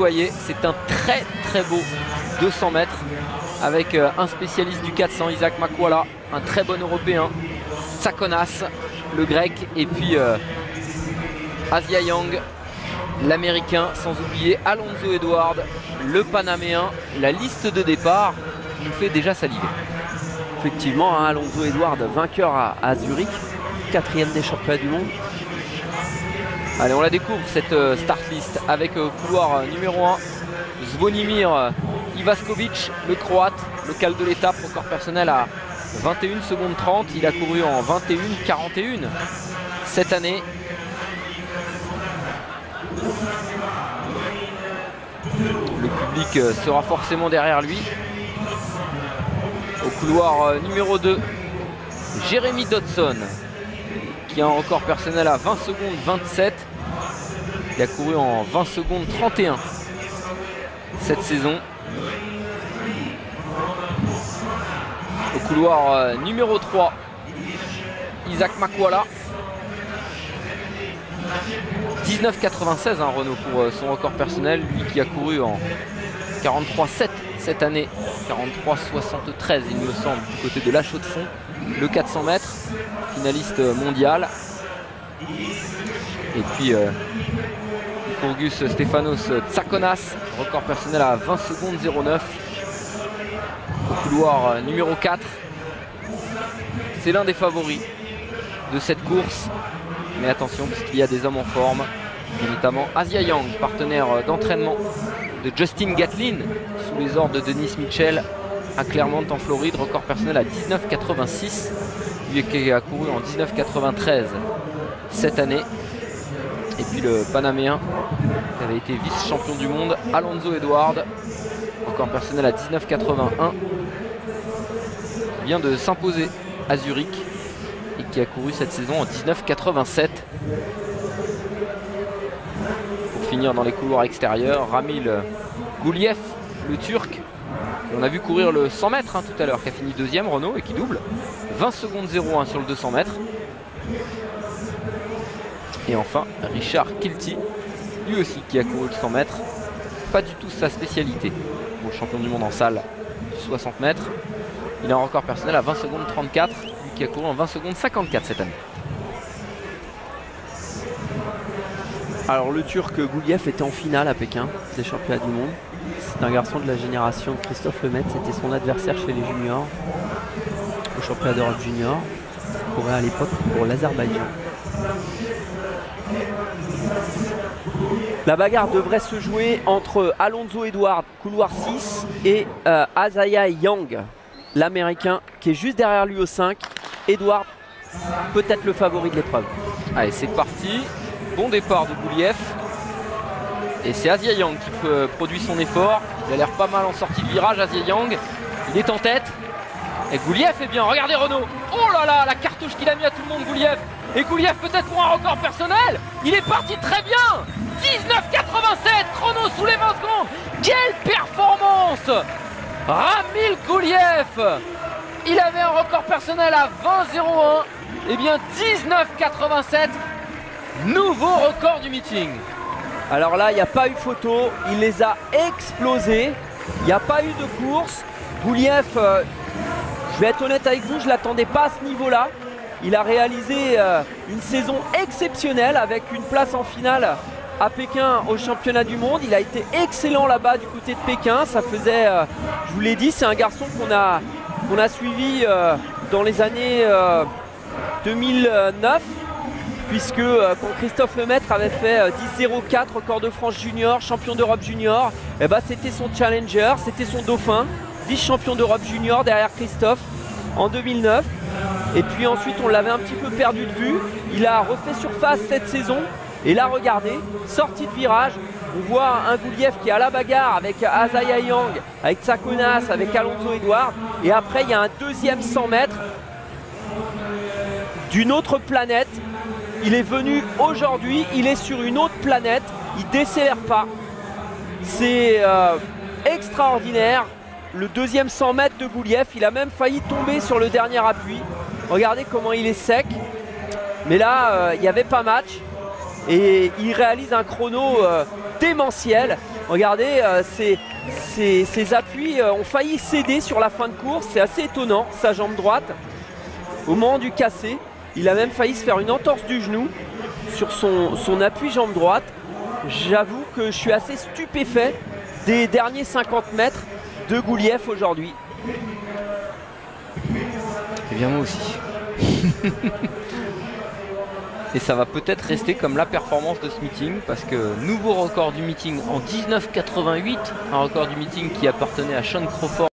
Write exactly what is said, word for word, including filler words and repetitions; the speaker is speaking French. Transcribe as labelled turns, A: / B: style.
A: voyez, c'est un très très beau deux cents mètres avec euh, un spécialiste du quatre cents, Isaac Makwala, un très bon européen, Tsakonas, le grec, et puis euh, Asia Yang, l'américain, sans oublier Alonso Edward, le panaméen. La liste de départ nous fait déjà saliver.
B: Effectivement, hein, Alonso Edward, vainqueur à, à Zurich, quatrième des championnats du monde.
A: Allez, on la découvre cette euh, start list avec euh, couloir euh, numéro un, Zvonimir euh, Ivaskovic, le croate, local de l'étape, record personnel à vingt et une secondes trente. Il a couru en vingt et une quarante et un cette année. Le public euh, sera forcément derrière lui. Au couloir euh, numéro deux, Jeremy Dodson, qui a un record personnel à vingt secondes vingt-sept. Il a couru en vingt secondes trente et un cette saison. Au couloir euh, numéro trois, Isaac Makwala, dix-neuf quatre-vingt-seize, hein, Renaud, pour euh, son record personnel, lui qui a couru en quarante-trois sept cette année, quarante-trois soixante-treize il me semble, du côté de La Chaux-de-Fonds, le quatre cents mètres, finaliste mondial. Et puis euh, Kurgus Stefanos Tsakonas, record personnel à vingt secondes zéro neuf. Au couloir euh, numéro quatre, c'est l'un des favoris de cette course, mais attention parce qu'il y a des hommes en forme, et notamment Asia Yang, partenaire d'entraînement de Justin Gatlin sous les ordres de Denis Mitchell à Clermont en Floride, record personnel à dix-neuf quatre-vingt-six, lui qui a couru en dix-neuf quatre-vingt-treize cette année. Et puis le panaméen qui avait été vice-champion du monde, Alonso Edward, record personnel à dix-neuf quatre-vingt-un, vient de s'imposer à Zurich et qui a couru cette saison en dix-neuf quatre-vingt-sept. Pour finir dans les couloirs extérieurs, Ramil Gouliev, le turc, on a vu courir le cent mètres hein, tout à l'heure, qui a fini deuxième, Renaud, et qui double vingt secondes zéro un sur le deux cents mètres. Et enfin Richard Kilty, lui aussi qui a couru le cent mètres, pas du tout sa spécialité, bon, champion du monde en salle du soixante mètres. Il a un record personnel à vingt secondes trente-quatre, lui qui a couru en vingt secondes cinquante-quatre cette année.
B: Alors le turc Gouliev était en finale à Pékin des championnats du monde. C'est un garçon de la génération de Christophe Lemaitre, c'était son adversaire chez les juniors au championnat d'Europe junior. Il courait à l'époque pour l'Azerbaïdjan. La bagarre devrait se jouer entre Alonso Edward, couloir six, et euh, Asia Yang, l'américain, qui est juste derrière lui au cinq. Edward, peut-être le favori de l'épreuve.
A: Allez, c'est parti. Bon départ de Gouliev. Et c'est Asia Yang qui peut, produit son effort. Il a l'air pas mal en sortie de virage, Asia Yang. Il est en tête. Et Gouliev est bien. Regardez Renaud. Oh là là, la cartouche qu'il a mis à tout le monde, Gouliev. Et Gouliev peut-être pour un record personnel. Il est parti très bien. dix-neuf quatre-vingt-sept, chrono sous les vingt secondes. Quelle performance! Ramil Gouliev, il avait un record personnel à vingt zéro un. Et bien dix-neuf quatre-vingt-sept, nouveau record du meeting.
B: Alors là, il n'y a pas eu photo, il les a explosés. Il n'y a pas eu de course. Gouliev, euh, je vais être honnête avec vous, je ne l'attendais pas à ce niveau-là. Il a réalisé euh, une saison exceptionnelle avec une place en finale à Pékin au championnat du monde. Il a été excellent là-bas du côté de Pékin. Ça faisait, euh, je vous l'ai dit, c'est un garçon qu'on a, qu'on a suivi euh, dans les années euh, deux mille neuf. Puisque euh, quand Christophe Lemaitre avait fait euh, dix zéro quatre, record de France junior, champion d'Europe junior, et bah, c'était son challenger, c'était son dauphin, vice-champion d'Europe junior derrière Christophe en deux mille neuf. Et puis ensuite on l'avait un petit peu perdu de vue. Il a refait surface cette saison. Et là regardez, sortie de virage, on voit un Gouliev qui est à la bagarre avec Asia Yang, avec Tsakonas, avec Alonso Edward. Et après il y a un deuxième cent mètres d'une autre planète. Il est venu aujourd'hui, il est sur une autre planète, il décélère pas. C'est euh, extraordinaire. Le deuxième cent mètres de Gouliev, il a même failli tomber sur le dernier appui. Regardez comment il est sec. Mais là, euh, il n'y avait pas match. Et il réalise un chrono euh, démentiel. Regardez, euh, ses, ses- ses appuis euh, ont failli céder sur la fin de course. C'est assez étonnant, sa jambe droite. Au moment du cassé, il a même failli se faire une entorse du genou sur son, son appui jambe droite. J'avoue que je suis assez stupéfait des derniers cinquante mètres de Goulief aujourd'hui.
A: Et bien moi aussi. Et ça va peut-être rester comme la performance de ce meeting, parce que nouveau record du meeting en dix-neuf quatre-vingt-huit, un record du meeting qui appartenait à Sean Crawford.